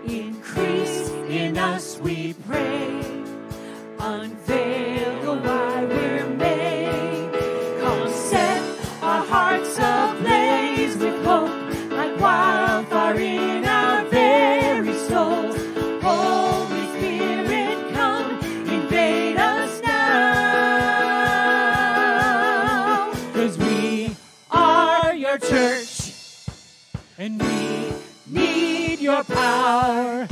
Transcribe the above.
Increase in us, we pray. Unveil the why we're made. Come set our hearts ablaze with hope, like wildfire in our very souls. Holy Spirit, come invade us now. 'Cause we are your church, and we need your power.